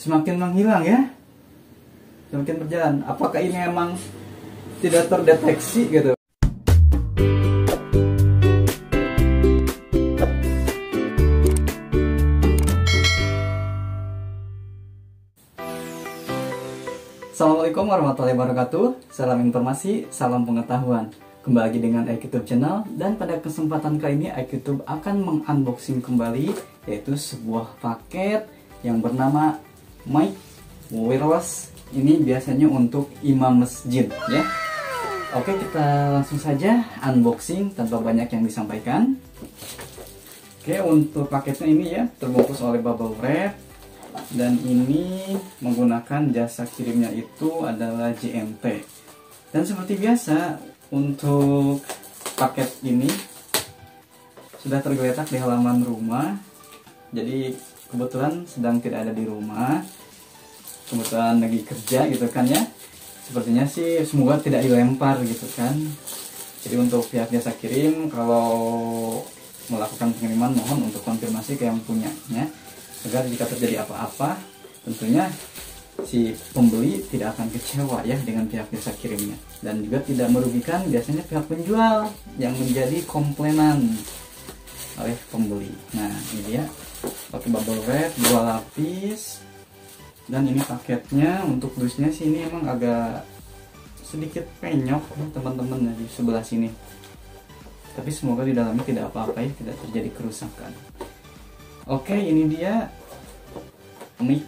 semakin menghilang ya, semakin berjalan. Apakah ini emang tidak terdeteksi gitu? Assalamualaikum warahmatullahi wabarakatuh. Salam informasi, salam pengetahuan. Kembali lagi dengan iQtube Channel, dan pada kesempatan kali ini iQtube akan mengunboxing kembali yaitu sebuah paket yang bernama mic wireless. Ini biasanya untuk imam masjid ya. Oke, kita langsung saja unboxing tanpa banyak yang disampaikan. Oke, untuk paketnya ini ya terbungkus oleh bubble wrap. Dan ini menggunakan jasa kirimnya itu adalah JMT. Dan seperti biasa untuk paket ini sudah tergeletak di halaman rumah. Jadi kebetulan sedang tidak ada di rumah, kebetulan lagi kerja gitu kan ya. Sepertinya sih semoga tidak dilempar gitu kan. Jadi untuk pihak jasa kirim kalau melakukan pengiriman mohon untuk konfirmasi ke yang punyanya, agar jika terjadi apa-apa tentunya si pembeli tidak akan kecewa ya dengan pihak jasa kirimnya, dan juga tidak merugikan biasanya pihak penjual yang menjadi komplainan oleh pembeli. Nah ini dia pakai bubble wrap 2 lapis, dan ini paketnya untuk dusnya sih ini emang agak sedikit penyok teman-teman di sebelah sini, tapi semoga di dalamnya tidak apa-apa ya, tidak terjadi kerusakan. Oke, ini dia mic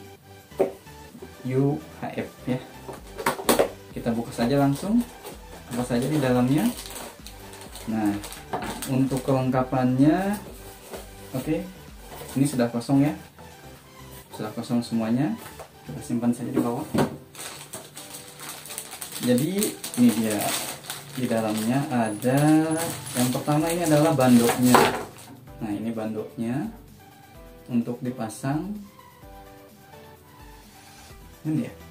UHF ya. Kita buka saja langsung apa saja di dalamnya. Nah, untuk kelengkapannya, oke, ini sudah kosong ya, sudah kosong semuanya. Kita simpan saja di bawah. Jadi ini dia, di dalamnya ada yang pertama ini adalah bandoknya. Nah ini bandoknya untuk dipasang. Ini ya.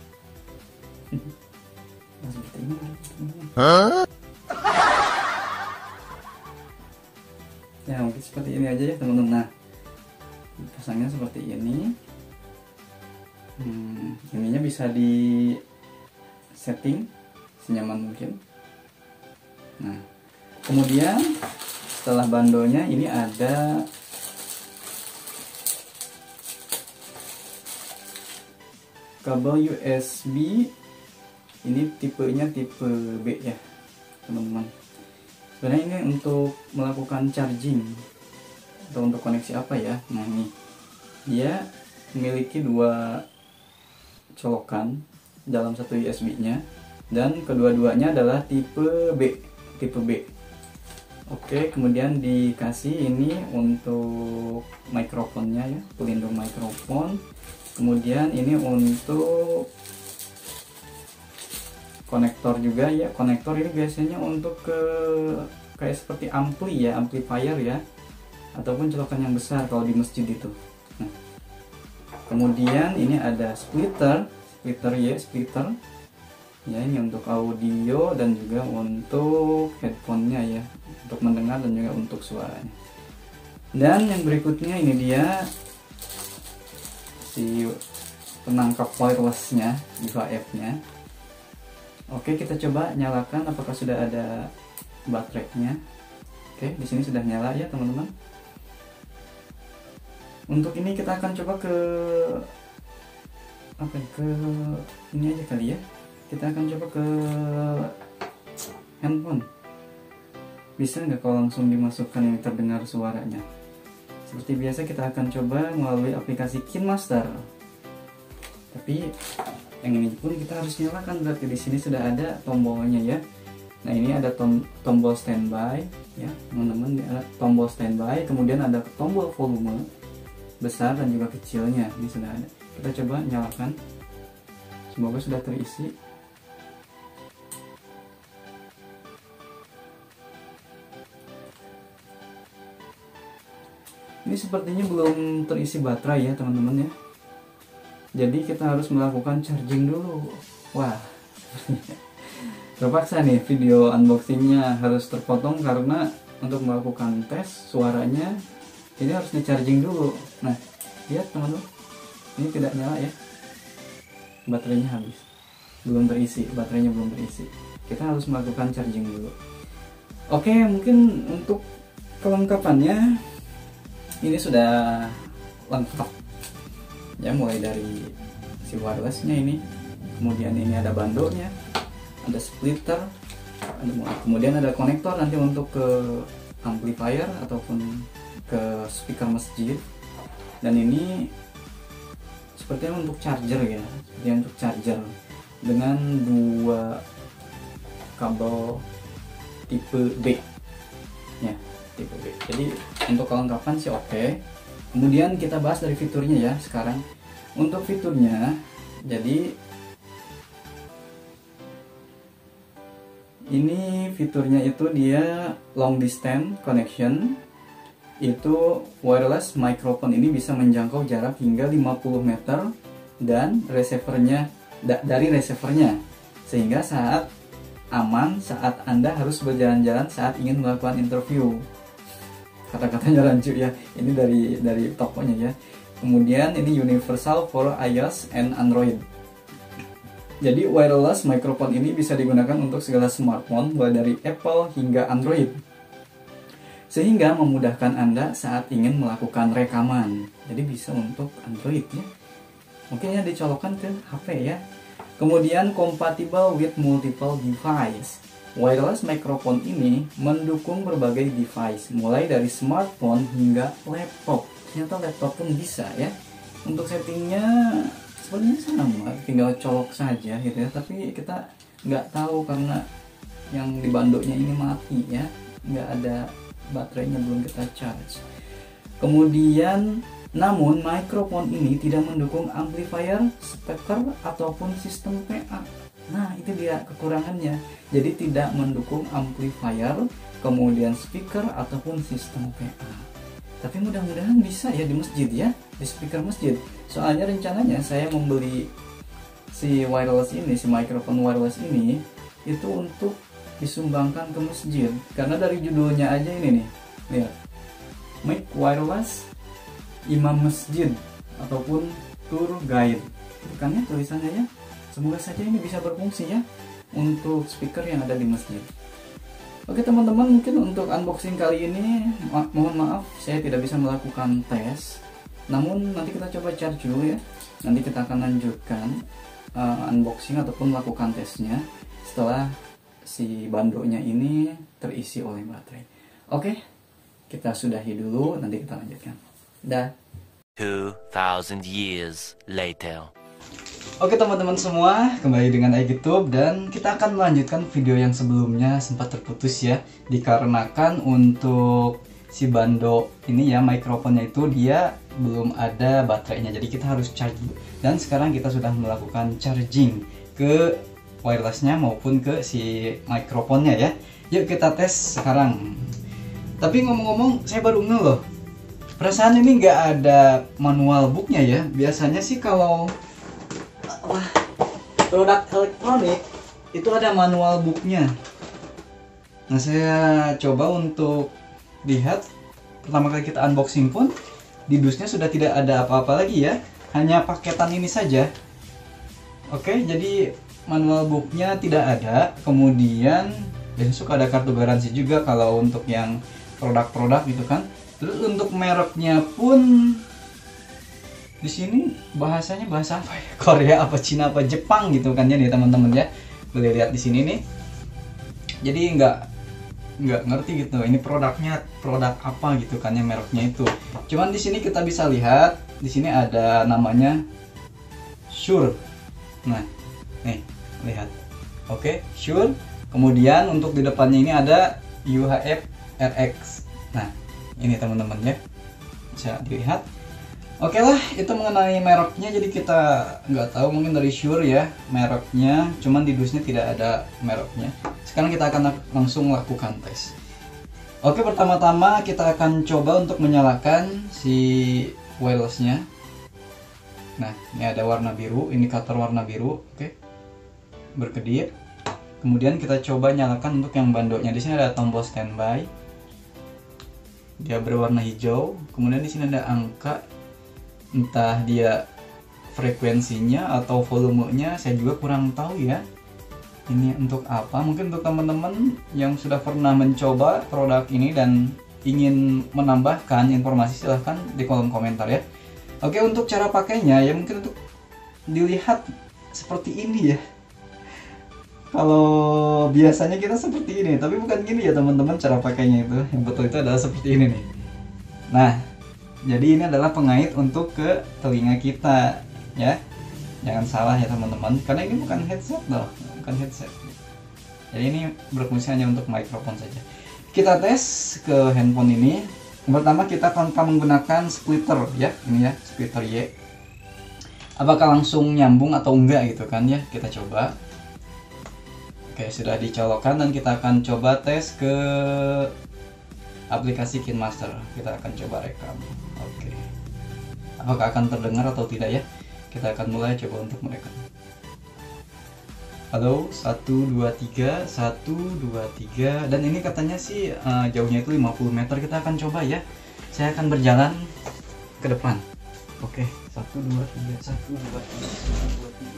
Ya mungkin seperti ini aja ya teman-teman. Nah, pasangnya seperti ini. Ininya bisa di setting senyaman mungkin. Nah, kemudian setelah bandonya ini ada kabel USB. Ini tipenya tipe B ya teman-teman. Sebenarnya ini untuk melakukan charging atau untuk koneksi apa ya. Nah ini dia memiliki 2 colokan dalam satu USB nya, dan kedua-duanya adalah tipe B. Oke, kemudian dikasih ini untuk mikrofonnya ya, pelindung mikrofon. Kemudian ini untuk konektor juga ya. Konektor ini biasanya untuk kayak seperti ampli ya, amplifier ya, ataupun colokan yang besar kalau di masjid itu. Nah, kemudian ini ada splitter ya, ini untuk audio dan juga untuk headphone-nya ya, untuk mendengar dan juga untuk suaranya. Dan yang berikutnya ini dia si penangkap wireless-nya, UHF-nya. Oke, kita coba nyalakan apakah sudah ada baterainya. Oke, di sini sudah nyala ya teman-teman. Untuk ini kita akan coba ke ini aja kali ya. Kita akan coba ke handphone. Bisa nggak kalau langsung dimasukkan ini terdengar suaranya? Seperti biasa kita akan coba melalui aplikasi KineMaster. Tapi yang ini pun kita harus nyalakan, berarti di sini sudah ada tombolnya ya. Nah ini ada tombol standby ya teman-teman, ada tombol standby, kemudian ada tombol volume besar dan juga kecilnya. Ini sudah ada. Kita coba nyalakan. Semoga sudah terisi. Ini sepertinya belum terisi baterai ya teman-teman ya. Jadi kita harus melakukan charging dulu. Wah, terpaksa nih video unboxingnya harus terpotong karena untuk melakukan tes suaranya ini harus di charging dulu. Nah lihat teman-teman, ini tidak nyala ya. baterainya habis, belum terisi, baterainya belum terisi. Kita harus melakukan charging dulu. Oke, mungkin untuk kelengkapannya ini sudah lengkap ya, mulai dari si wirelessnya ini, kemudian ini ada bandonya, ada splitter, kemudian ada konektor nanti untuk ke amplifier ataupun ke speaker masjid, dan ini sepertinya untuk charger ya, sepertinya untuk charger dengan 2 kabel tipe B ya, tipe B. Jadi untuk kelengkapan sih oke. Kemudian kita bahas dari fiturnya ya sekarang. Untuk fiturnya, jadi ini fiturnya itu dia long distance connection. Itu wireless microphone ini bisa menjangkau jarak hingga 50 meter dan receivernya dari receivernya, sehingga saat aman saat Anda harus berjalan-jalan saat ingin melakukan interview. Kata-katanya rancu ya, ini dari tokonya ya. Kemudian ini universal for iOS and Android. Jadi wireless microphone ini bisa digunakan untuk segala smartphone mulai dari Apple hingga Android, sehingga memudahkan Anda saat ingin melakukan rekaman. Jadi bisa untuk Android ya, mungkin ya dicolokkan ke HP ya. Kemudian compatible with multiple device. Wireless microphone ini mendukung berbagai device, mulai dari smartphone hingga laptop. Ternyata laptop pun bisa ya. Untuk settingnya sebenarnya sama, tinggal colok saja gitu ya. Tapi kita nggak tahu karena yang di bandoknya ini mati ya, nggak ada baterainya, belum kita charge. Kemudian namun microphone ini tidak mendukung amplifier, speaker ataupun sistem PA. Nah itu dia kekurangannya. Jadi tidak mendukung amplifier, kemudian speaker ataupun sistem PA. Tapi mudah-mudahan bisa ya di masjid ya, di speaker masjid. Soalnya rencananya saya membeli si wireless ini, si microphone wireless ini itu untuk disumbangkan ke masjid. Karena dari judulnya aja ini nih, lihat, mic wireless imam masjid ataupun tour guide, bukannya tulisannya ya. Semoga saja ini bisa berfungsi ya untuk speaker yang ada di masjid. Oke teman-teman, mungkin untuk unboxing kali ini mohon maaf saya tidak bisa melakukan tes, namun nanti kita coba charge dulu ya. Nanti kita akan lanjutkan unboxing ataupun melakukan tesnya setelah si bandonya ini terisi oleh baterai. Oke, kita sudahi dulu, nanti kita lanjutkan. Dah. 2000 years later. Oke teman-teman semua, kembali dengan iGitube dan kita akan melanjutkan video yang sebelumnya sempat terputus ya, dikarenakan untuk si bando ini ya, mikrofonnya itu dia belum ada baterainya, jadi kita harus charge dulu. Dan sekarang kita sudah melakukan charging ke wirelessnya maupun ke si mikrofonnya ya. Yuk kita tes sekarang. Tapi ngomong-ngomong, saya baru ngeh loh, perasaan ini nggak ada manual booknya ya. Biasanya sih kalau produk elektronik itu ada manual booknya. Nah saya coba untuk lihat, pertama kali kita unboxing pun di dusnya sudah tidak ada apa-apa lagi ya, hanya paketan ini saja. Oke, jadi manual booknya tidak ada. Kemudian besok ada kartu garansi juga kalau untuk yang produk-produk gitu kan. Terus untuk mereknya pun di sini bahasanya bahasa apa ya? Korea apa Cina apa Jepang gitu kan ya nih teman-teman ya. Boleh lihat di sini nih. Jadi nggak ngerti gitu. Ini produknya produk apa gitu kan ya, mereknya itu. Cuman di sini kita bisa lihat di sini ada namanya Shure. Nah, nih lihat. Oke, Shure. Kemudian untuk di depannya ini ada UHF RX. Nah, ini teman-teman ya. Bisa dilihat. Oke lah, itu mengenai mereknya, jadi kita nggak tahu, mungkin dari Shure ya mereknya, cuman di dusnya tidak ada mereknya. Sekarang kita akan langsung lakukan tes. Oke, pertama-tama kita akan coba untuk menyalakan si wirelessnya. Nah, ini ada warna biru, indikator warna biru, oke, berkedip. Kemudian kita coba nyalakan untuk yang bandoknya. Di sini ada tombol standby, dia berwarna hijau. Kemudian di sini ada angka, entah dia frekuensinya atau volumenya saya juga kurang tahu ya. Ini untuk apa? Mungkin untuk teman-teman yang sudah pernah mencoba produk ini dan ingin menambahkan informasi, silahkan di kolom komentar ya. Oke, untuk cara pakainya ya mungkin untuk dilihat seperti ini ya. Kalau biasanya kita seperti ini, tapi bukan gini ya teman-teman cara pakainya itu. Yang betul itu adalah seperti ini nih. Nah, jadi ini adalah pengait untuk ke telinga kita ya. Jangan salah ya teman-teman, karena ini bukan headset loh, bukan headset. Jadi ini berfungsi hanya untuk mikrofon saja. Kita tes ke handphone ini. Yang pertama kita akan menggunakan splitter ya, ini ya, splitter Y. Apakah langsung nyambung atau enggak gitu kan ya, kita coba. Oke, sudah dicolokkan dan kita akan coba tes ke aplikasi KineMaster. Kita akan coba rekam. Oke. Apakah akan terdengar atau tidak ya? Kita akan mulai coba untuk merekam. Halo, 1 2 3 1 2 3 dan ini katanya sih jauhnya itu 50 meter. Kita akan coba ya. Saya akan berjalan ke depan. Oke, 1 2 3 1 2 3 1 2 3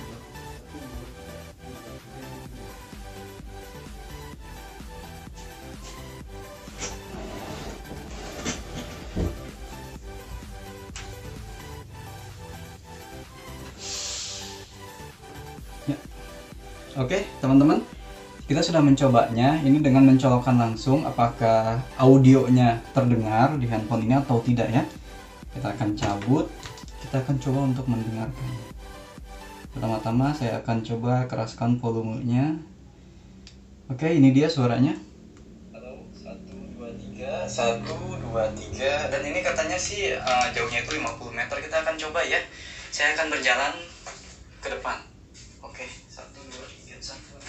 Oke, teman-teman, kita sudah mencobanya. Ini dengan mencolokkan langsung apakah audionya terdengar di handphone ini atau tidak ya. Kita akan cabut, kita akan coba untuk mendengarkan. Pertama-tama saya akan coba keraskan volumenya. Oke, ini dia suaranya. Halo, 1 2 3 1 2 3 dan ini katanya sih jauhnya itu 50 meter. Kita akan coba ya. Saya akan berjalan ke depan. Oke, 1 2 3 1 2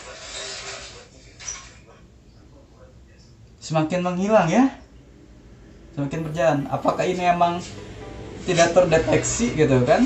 3. Semakin menghilang ya, semakin berjalan. Apakah ini emang tidak terdeteksi gitu kan?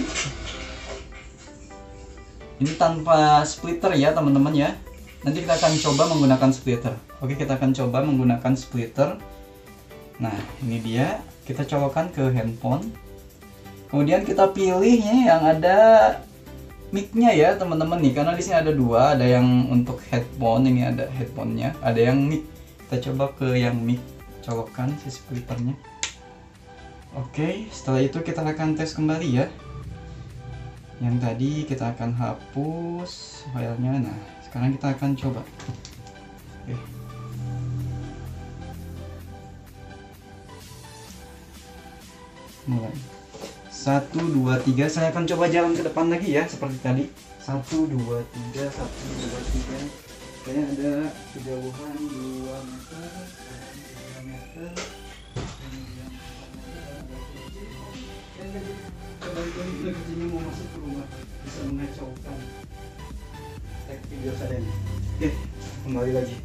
Ini tanpa splitter ya teman-teman ya. Nanti kita akan coba menggunakan splitter. Oke, kita akan coba menggunakan splitter. Nah, ini dia. Kita colokkan ke handphone. Kemudian kita pilihnya yang ada mic-nya ya teman-teman nih, karena di sini ada dua, ada yang untuk headphone, ini ada headphone-nya, ada yang mic. Kita coba ke yang mic, colokkan si splitternya. Oke, setelah itu kita akan tes kembali ya. Yang tadi kita akan hapus filenya. Nah, sekarang kita akan coba. Oke. Mulai. 1 2 3, saya akan coba jalan ke depan lagi ya seperti tadi. 1 2 3 1 2 3. Kayaknya ada kejauhan 2 meter, 3 meter. Kemudian 4 meter ada kucing. Coba itu kucingnya mau masuk ke rumah, bisa mengacaukan tag video saya nih. Oke, kembali lagi.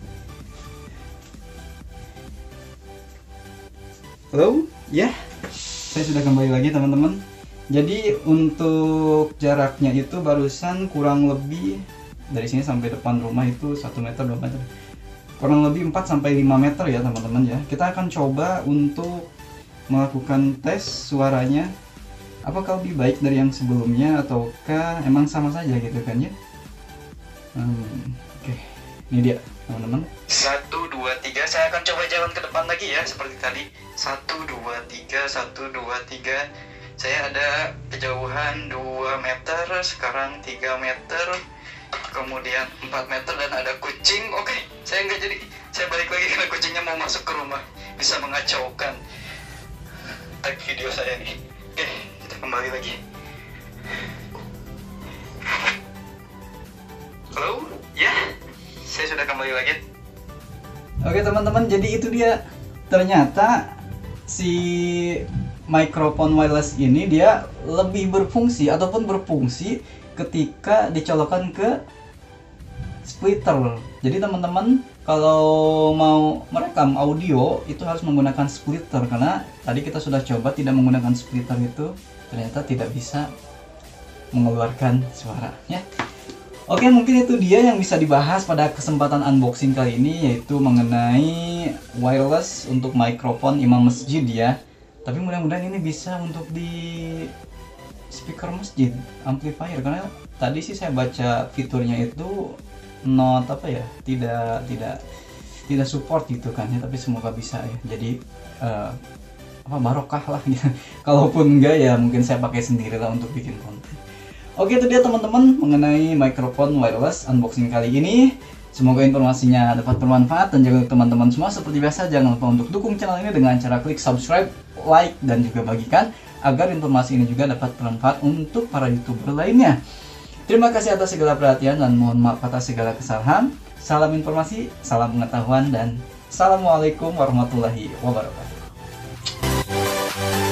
Halo, ya. Saya sudah kembali lagi teman-teman. Jadi untuk jaraknya itu barusan kurang lebih dari sini sampai depan rumah itu 1 meter 2 meter, kurang lebih 4 sampai 5 meter ya teman-teman ya. Kita akan coba untuk melakukan tes suaranya, apakah lebih baik dari yang sebelumnya ataukah emang sama saja gitu kan ya. Oke, ini dia teman-teman. 1 2 3, saya akan coba jalan ke depan lagi ya seperti tadi. 1 2 3 1 2 3. Saya ada kejauhan 2 meter, sekarang 3 meter, kemudian 4 meter dan ada kucing. Oke, saya nggak jadi, saya balik lagi karena kucingnya mau masuk ke rumah, bisa mengacaukan tag video saya nih. Oke, kita kembali lagi. Halo, ya, saya sudah kembali lagi. Oke teman-teman, jadi itu dia. Ternyata si mikrofon wireless ini dia lebih berfungsi ataupun berfungsi ketika dicolokkan ke splitter. Jadi teman-teman kalau mau merekam audio itu harus menggunakan splitter, karena tadi kita sudah coba tidak menggunakan splitter itu ternyata tidak bisa mengeluarkan suara ya. Oke, mungkin itu dia yang bisa dibahas pada kesempatan unboxing kali ini, yaitu mengenai wireless untuk mikrofon imam masjid ya. Tapi mudah-mudahan ini bisa untuk speaker masjid, amplifier, karena tadi sih saya baca fiturnya itu not apa ya, tidak support gitu kan ya, tapi semoga bisa ya. Jadi barokah lah gitu. Kalaupun enggak ya mungkin saya pakai sendiri lah untuk bikin konten. Oke, itu dia teman-teman mengenai mikrofon wireless unboxing kali ini. Semoga informasinya dapat bermanfaat, dan juga teman-teman semua seperti biasa jangan lupa untuk dukung channel ini dengan cara klik subscribe, like, dan juga bagikan agar informasi ini juga dapat bermanfaat untuk para YouTuber lainnya. Terima kasih atas segala perhatian dan mohon maaf atas segala kesalahan. Salam informasi, salam pengetahuan, dan assalamualaikum warahmatullahi wabarakatuh.